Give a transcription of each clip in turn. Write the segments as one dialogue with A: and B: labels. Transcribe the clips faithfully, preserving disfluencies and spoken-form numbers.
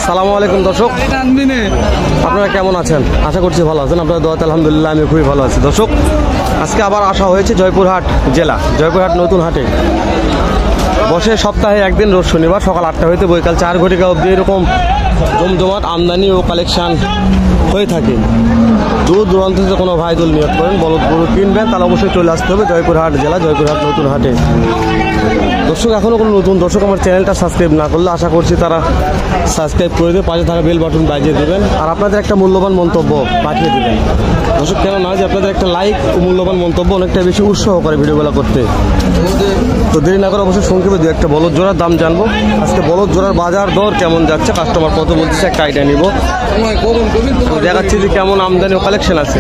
A: আসসালামু আলাইকুম দর্শক, আপনারা কেমন আছেন? আশা করছি ভালো আছেন। আপনারা দোয়াতে আলহামদুলিল্লাহ আমি খুবই ভালো আছি। দর্শক, আজকে আবার আসা হয়েছে জয়পুরহাট জেলা, জয়পুরহাট নতুন হাটে। বসে সপ্তাহে একদিন, রোজ শনিবার সকাল আটটা হইতে বৈকাল চার ঘটিকা অবধি এরকম জমজমাট আমদানি ও কালেকশান হয়ে থাকে। দূর দূরান্ত থেকে কোনো ভাই দল নিয়োগ করেন, বলদ গরু কিনবেন, তাহলে অবশ্যই চলে আসতে হবে জয়পুরহাট জেলা, জয়পুরহাট নতুন হাটে। দর্শক, এখনও কোনো নতুন দর্শক আমার চ্যানেলটা সাবস্ক্রাইব না করলে আশা করছি তারা সাবস্ক্রাইব করে দিয়ে পাশে থাকা বেল বাটন বাজিয়ে দেবেন, আর আপনাদের একটা মূল্যবান মন্তব্য পাঠিয়ে দেবেন। দর্শক, কেন না যে আপনাদের একটা লাইক ও মূল্যবান মন্তব্য অনেকটা বেশি উৎসাহ করে ভিডিওগুলো করতে। তো দেরি না করে অবশ্যই সংক্ষেপে দু একটা বলদ জোড়ার দাম জানবো। আজকে বলদ জোড়ার বাজার দর কেমন যাচ্ছে, কাস্টমার কত বলতেছে, একটা আইডিয়া নিব। দেখাচ্ছি যে কেমন আমদানি ও কালেকশন আছে।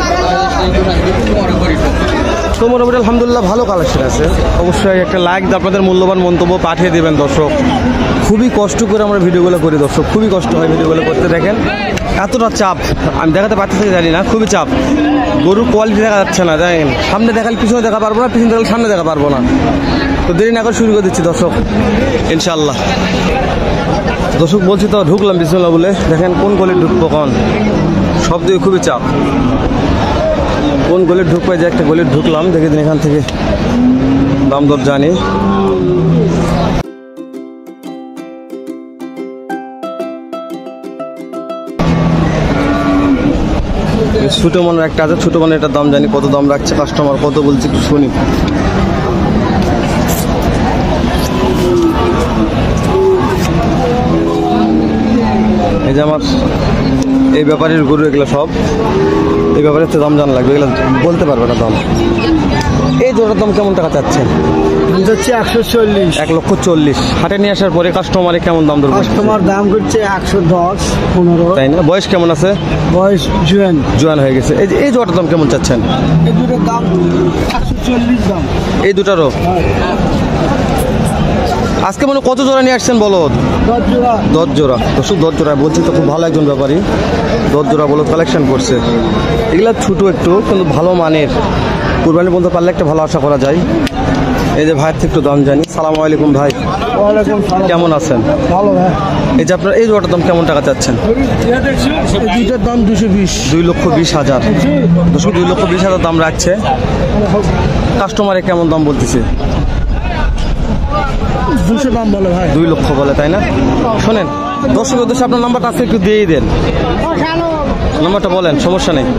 A: তো মোটামুটি আলহামদুলিল্লাহ ভালো কালেকশন আছে। অবশ্যই একটা লাইক দিয়ে আপনাদের মূল্যবান মন্তব্য পাঠিয়ে দেবেন। দর্শক, খুবই কষ্ট করে আমরা ভিডিওগুলো করি দর্শক, খুবই কষ্ট হয় ভিডিওগুলো করতে। দেখেন এতটা চাপ, আমি দেখাতে পারতেছি জানি না, খুবই চাপ। গরুর কোয়ালিটি দেখা যাচ্ছে না, জানেন সামনে দেখালে পিছনে দেখা পারবো না, পিছনে দেখালে সামনে দেখা পারবো না। তো দেরি না করে শুরু করে দিচ্ছি দর্শক ইনশাল্লাহ। দর্শক বলছি তো ঢুকলাম বিসমিল্লাহ বলে। দেখেন কোন গলি ঢুকবো, কোন সব দিকে খুবই চাপ। কোন গলির ঢুকবে, যে একটা গলির ঢুকলাম, দেখে দিন এখান থেকে দাম দর জানি। ছোটো মনের একটা আছে, ছোটো মনের এটার দাম জানি, কত দাম রাখছে কাস্টমার, কত বলছে একটু শুনি। এই যে আমার এই ব্যাপারের গরু, এগুলো সব এই ব্যাপারে তো দাম জানা লাগবে, এগুলো বলতে পারবে না দাম। এই জোড়ার দাম কেমন টাকা চাচ্ছেন?
B: হচ্ছে একশো চল্লিশ,
A: এক লক্ষ চল্লিশ। হাটে নিয়ে আসার পরে কাস্টমারে কেমন দাম ধরবে?
B: কাস্টমার দাম করছে একশো দশ পনেরো।
A: তাই না? বয়স কেমন আছে?
B: বয়স জুয়ান
A: জুয়ান হয়ে গেছে। এই যে এই জোড়ার দাম কেমন চাচ্ছেন?
B: এই দুটোর দাম একশো চল্লিশ দাম।
A: এই দুটারও আজকে মানে কত জোড়া নিয়ে আসছেন বলদ?
B: দশ জোড়া।
A: দশ জোড়া দর্শক, দশ জোড়া বলছি তো খুব ভালো একজন ব্যাপারী, দশ জোড়া বলদ কালেকশন করছে। এগুলা ছোটো একটু কিন্তু ভালো মানের, কুরবানি বলতে পারলে একটা ভালো আশা করা যায়। এই যে ভাইয়ের থেকে একটু দাম জানি। সালাম আলাইকুম ভাই, কেমন আছেন?
B: ভালো ভাই।
A: এই যে আপনার এই জোড়াটার দাম কেমন টাকা চাচ্ছেন?
B: দুইটার দাম দুশো বিশ।
A: দুই লক্ষ বিশ হাজার দর্শক, দুই লক্ষ বিশ হাজার দাম রাখছে। কাস্টমারে কেমন দাম বলতেছে?
B: দুশো দাম বলে ভাই।
A: দুই লক্ষ বলে, তাই না? শোনেন দর্শক উদ্দেশ্যে আপনার নাম্বারটা আজকে একটু দিয়েই দেন, নাম্বারটা বলেন, সমস্যা নেই।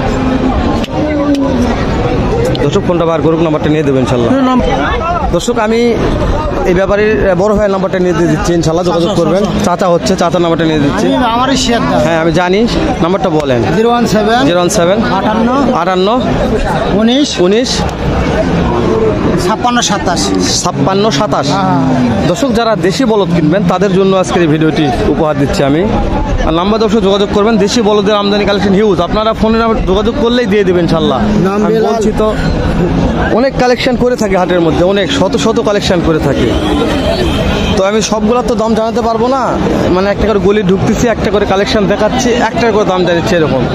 A: দর্শক ফোনটা বার করুক, নাম্বারটা নিয়ে দেবেন ইনশাল্লাহ। দর্শক, আমি এই ব্যাপারে বড় ভাইয়ের নাম্বারটা নিয়ে দিয়ে দিচ্ছি, ইনশাল্লাহ যোগাযোগ করবেন। চাচা হচ্ছে, চাচার নাম্বারটা নিয়ে দিচ্ছি। হ্যাঁ আমি জানি, নাম্বারটা বলেন।
B: Zero one seven
A: zero one seven
B: আটান্ন
A: আটান্ন
B: উনিশ
A: উনিশ
B: ছাপ্পান্ন সাতাশ
A: ছাপ্পান্ন সাতাশ। দর্শক, যারা দেশি বলদ কিনবেন তাদের জন্য আজকের এই ভিডিওটি উপহার দিচ্ছি আমি। আর নাম্বার দর্শক যোগাযোগ করবেন। দেশি বলদের আমদানি কালেকশন হিউজ, আপনারা ফোনে যোগাযোগ করলেই দিয়ে দেবেন ইনশাল্লাহ। আমি বলছি তো অনেক কালেকশন করে থাকে হাটের মধ্যে, অনেক শত শত কালেকশন করে থাকে। তো আমি সবগুলোর তো দাম জানাতে পারবো না, মানে একটা করে গলি ঢুকতেছি, একটা করে কালেকশন দেখাচ্ছি, একটা করে দাম জানাচ্ছি এরকম।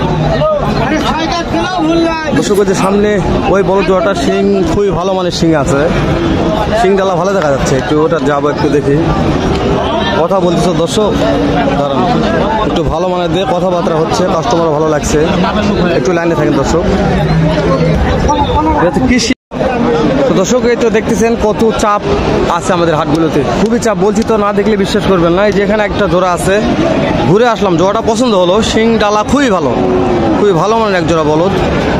A: দর্শক, যে সামনে ওই বড় জোড়াটার শিং খুবই ভালো মানের শিং আছে, শিং ডালা ভালো দেখা যাচ্ছে। একটু ওটা যাবো, একটু দেখি। কথা বলতেছো দর্শক, দাঁড়ান একটু ভালো মানের দিয়ে কথাবার্তা হচ্ছে, কাস্টমার ভালো লাগছে, একটু লাইনে থাকেন দর্শক। কৃষি তো দর্শক, এই তো দেখতেছেন কত চাপ আছে আমাদের হাটগুলোতে, খুবই চাপ। বলছি তো, না দেখলে বিশ্বাস করবেন না। এই যে এখানে একটা জোড়া আছে, ঘুরে আসলাম, জোড়াটা পছন্দ হলো, শিং ডালা খুবই ভালো, খুবই ভালো মানের এক জোড়া বলদ।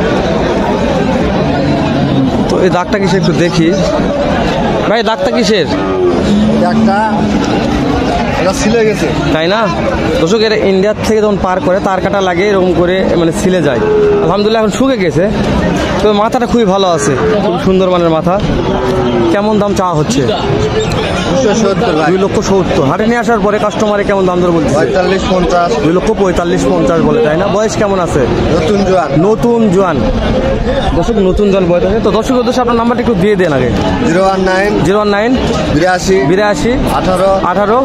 A: তো এই দাগটা কিসের একটু দেখি ভাই, দাগটা কিসের?
B: একটা সিলে গেছে,
A: তাই না? দর্শক, এটা ইন্ডিয়ার থেকে যখন পার করে তার কাটা লাগে এরকম করে, মানে সিলে যায়। আলহামদুলিল্লাহ এখন শুকে গেছে, তবে মাথাটা খুবই ভালো আছে, খুব সুন্দর মানের মাথা। কেমন দাম চাওয়া হচ্ছে? দুই লক্ষ সত্তর। হাটে নিয়ে আসার পরে কাস্টমারে কেমন দাম দর বলছে?
B: পঁয়তাল্লিশ পঞ্চাশ।
A: দুই লক্ষ পঁয়তাল্লিশ পঞ্চাশ বলে, তাই না? বয়স কেমন আছে?
B: নতুন জোয়ান।
A: নতুন জোয়ান দর্শক, নতুন জোয়ান বয়স আছে। তো দর্শক উদ্দেশ্যে আপনার নাম্বারটা একটু দিয়ে দেন আগে।
B: Zero one nine
A: zero one nine
B: বিরাশি
A: বিরাশি
B: আঠারো
A: আঠারো
B: সাত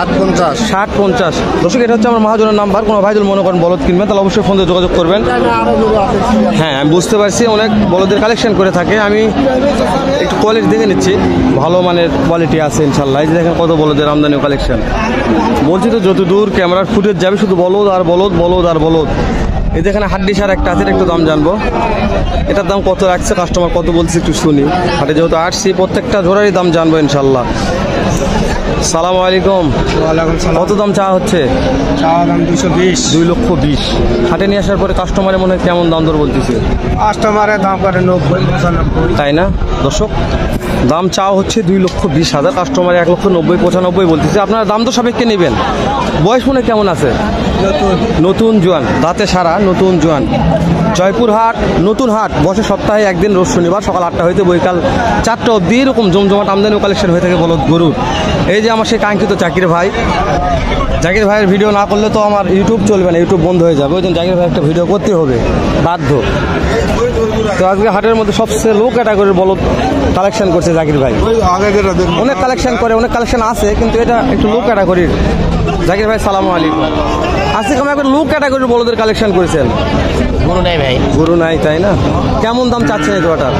B: ষাট পঞ্চাশ
A: ষাট পঞ্চাশ। দর্শক এটা হচ্ছে আমার মহাজনের নাম্বার। কোনো ভাই যদি মনে করেন বলদ কিনবেন তাহলে অবশ্যই ফোন দিয়ে যোগাযোগ করবেন। হ্যাঁ আমি বুঝতে পারছি অনেক বলদের কালেকশন করে থাকে, আমি একটু কোয়ালিটি দেখে নিচ্ছি, ভালো মানের কোয়ালিটি আছে ইনশাল্লাহ। এই যে দেখেন কত বলদের আমদানি কালেকশন। বলছি তো যত দূর ক্যামেরার ফুটেজ যাবে শুধু বলদ আর বলদ বলদ আর বলদ। এই যেখানে হাড্ডি সার একটা আছে, একটু দাম জানবো, এটার দাম কত রাখছে কাস্টমার, কত বলছে একটু শুনি। হাটে যেহেতু আসছি প্রত্যেকটা জোড়ারই দাম জানবো ইনশাল্লাহ। সালামু আলাইকুম। কত দাম চাওয়া হচ্ছে?
B: চাওয়া দাম দুশো বিশ।
A: দুই লক্ষ বিশ। হাটে নিয়ে আসার পরে কাস্টমারের মনে হয় কেমন দাম দর বলতেছে?
B: কাস্টমারের দাম করে নব্বই পঁচানব্বই।
A: তাই না দর্শক, দাম চাওয়া হচ্ছে দুই লক্ষ বিশ হাজার, কাস্টমার এক লক্ষ নব্বই পঁচানব্বই বলতেছে। আপনারা দাম তো সাপেক্ষে নেবেন। বয়স মনে কেমন আছে? নতুন জোয়ান, দাঁতে সারা, নতুন জোয়ান। জয়পুর হাট নতুন হাট বসে সপ্তাহে একদিন, রোজ শনিবার সকাল আটটা হইতে বৈকাল চারটা অব্দি এরকম জমজমাট আমদানি কালেকশন হয়ে থাকে বলদ গরুর। এই যে আমার সেই কাঙ্ক্ষিত জাকির ভাই, জাকির ভাইয়ের ভিডিও না করলে তো আমার ইউটিউব চলবে না, ইউটিউব বন্ধ হয়ে যাবে। ওই জন্য জাকির ভাই একটা ভিডিও করতে হবে বাধ্য। তো আজকে হাটের মধ্যে সবচেয়ে লো ক্যাটাগরির বলদ কালেকশন করছে জাকির ভাই। অনেক কালেকশন করে, অনেক কালেকশন আছে, কিন্তু এটা একটু লো ক্যাটাগরির। জাকির ভাই সালামু আলাইকুম। আজকে কেমন একটা লো ক্যাটাগরির বলদের কালেকশন করেছেন?
C: গরু নাই ভাই,
A: গরু নাই তাই না? কেমন দাম চাচ্ছেন এই জোড়াটার?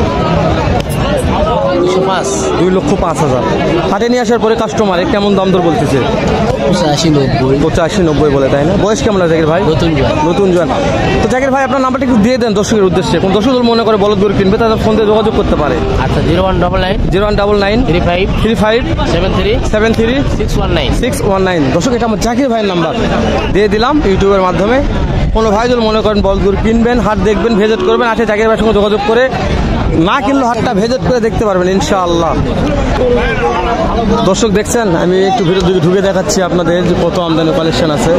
C: দুশো পাঁচ।
A: দুই লক্ষ পাঁচ হাজার। হাটে নিয়ে আসার পরে কাস্টমারে কেমন দাম দর বলতেছে?
C: পঁচাশি নব্বই।
A: পঁচাশি নব্বই বলে তাই না? বয়স কেমন আছে জাকির ভাই?
C: নতুন জোয়ান।
A: নতুন জোয়ান। তো জাকির ভাই আপনার নাম্বারটা একটু দিয়ে দেন দর্শকের উদ্দেশ্যে, কোন দর্শক মনে করে বলদ গরু কিনবে তাদের ফোন দিয়ে যোগাযোগ করতে পারে।
C: আচ্ছা, zero one double nine
A: zero one double nine
C: three five
A: three five
C: seven three
A: seven three
C: six one nine
A: six one nine. দর্শক এটা আমার জাকির ভাইয়ের নাম্বার দিয়ে দিলাম ইউটিউবের মাধ্যমে। কোনো ভাই যদি মনে করেন বলদ গরু কিনবেন, হাট দেখবেন, ভিজিট করবেন, আসে জাকির ভাইয়ের সঙ্গে যোগাযোগ করে, না কিনলেও হাটটা ভিজিট করে দেখতে পারবেন ইনশাআল্লাহ। দর্শক দেখছেন আমি একটু ভিতর দিকে ঢুকে দেখাচ্ছি আপনাদের যে কত আমদানি কালেকশন আছে।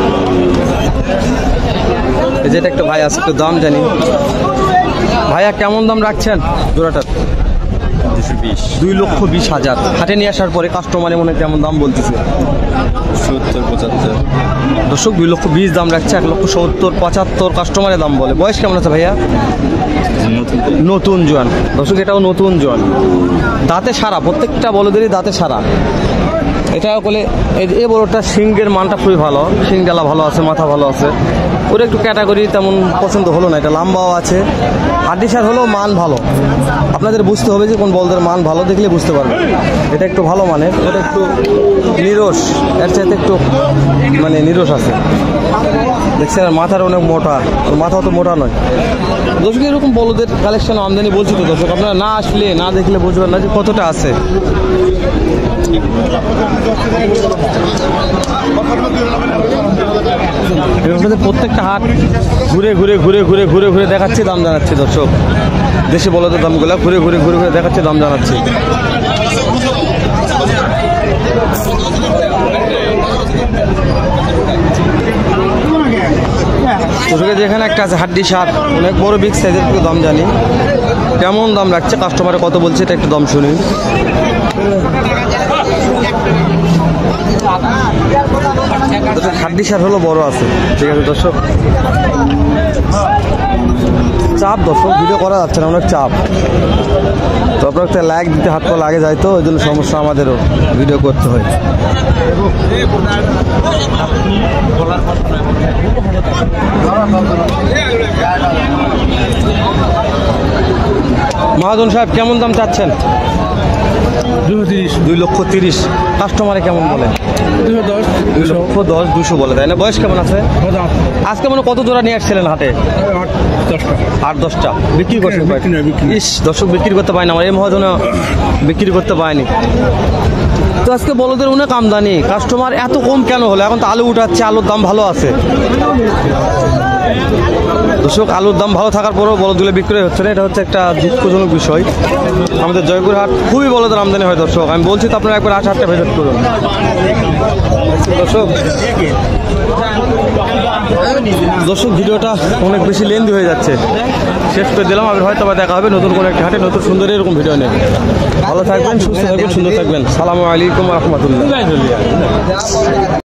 A: এই যেটা একটা ভাই আছে, একটু দাম জানি। ভাইয়া কেমন দাম রাখছেন জোড়াটার? দুই লক্ষ বিশ হাজার। হাটে নিয়ে আসার পরে কাস্টমারে মনে কেমন দাম বলতেছে?
B: সত্তর পঁচাত্তর।
A: দর্শক দুই লক্ষ বিশ দাম রাখছে, এক লক্ষ সত্তর পঁচাত্তর কাস্টমারের দাম বলে। বয়স কেমন আছে ভাইয়া? নতুন জোয়ান। দর্শক এটাও নতুন জোয়ান, দাঁতে সারা, প্রত্যেকটা বলদেরই দাঁতে সারা। এটা বলে এই বড়টা সিংহের মানটা খুবই ভালো, সিং ডালা ভালো আছে, মাথা ভালো আছে। ওর একটু ক্যাটাগরি তেমন পছন্দ হলো না, এটা লম্বাও আছে, হাড্ডি সার হলেও মান ভালো। আপনাদের বুঝতে হবে যে কোন বলদের মান ভালো, দেখলে বুঝতে পারবেন। এটা একটু ভালো মানের, ওটা একটু নিরস, এর চাইতে একটু মানে নিরস আছে। দেখছেন মাথার অনেক মোটা, ওর মাথা অত মোটা নয়। দর্শক এরকম বলদের কালেকশন আমদানি বলছি তো দর্শক, আপনারা না আসলে না দেখলে বুঝবেন না যে কতটা আছে। প্রত্যেকটা হাট ঘুরে ঘুরে ঘুরে ঘুরে ঘুরে ঘুরে দেখাচ্ছি, দাম জানাচ্ছি দর্শক। দেশে বলদের দামগুলো ঘুরে ঘুরে ঘুরে ঘুরে দেখাচ্ছি, দাম জানাচ্ছি। দর্শকের যেখানে একটা আছে হাড্ডি সার, অনেক বড় বিগ সাইজের, একটু দাম জানি কেমন দাম রাখছে, কাস্টমারে কত বলছে এটা একটু দাম শুনি। হাড্ডি সার হলো বড় আছে, ঠিক আছে দর্শক। চাপ দর্শক, ভিডিও করা যাচ্ছে না, অনেক চাপ। তো আপনার একটা লাইক দিতে হাত পা লাগে যায়, তো ওই জন্য সমস্যা, আমাদেরও ভিডিও করতে হয়। মহাজন সাহেব কেমন দাম চাচ্ছেন? দুই লক্ষ তিরিশ। কাস্টমারে কেমন বলে? দুই লক্ষ দশ দুশো বলে তাই না? বয়স কেমন আছে? আজকে মনে কত জোড়া নিয়ে আসছিলেন হাটে? আট দশটা বিক্রি করছেন? ইস দর্শক বিক্রি করতে পারি না, আমার এই মহাজন বিক্রি করতে পারেনি। তো আজকে বলদের অনেক আমদানি, কাস্টমার এত কম কেন হলো? এখন তো আলু উঠাচ্ছে, আলুর দাম ভালো আছে দর্শক। আলুর দাম ভালো থাকার পরেও বলদগুলো বিক্রয় হচ্ছে না, এটা হচ্ছে একটা দুঃখজনক বিষয়। আমাদের জয়পুর হাট খুবই বলদের আমদানি হয় দর্শক। আমি বলছি তো আপনারা একবার আট হাটটা ভিজিট করুন দর্শক। দর্শক ভিডিওটা অনেক বেশি লেন্দি হয়ে যাচ্ছে, শেষ করে দিলাম। আমি হয়তো বা দেখা হবে নতুন কোনো একটা হাটে নতুন সুন্দর এরকম ভিডিও নেই। ভালো থাকবেন, সুস্থ থাকবেন, সুন্দর থাকবেন। সালামু আলাইকুম রহমতুল্লাহ।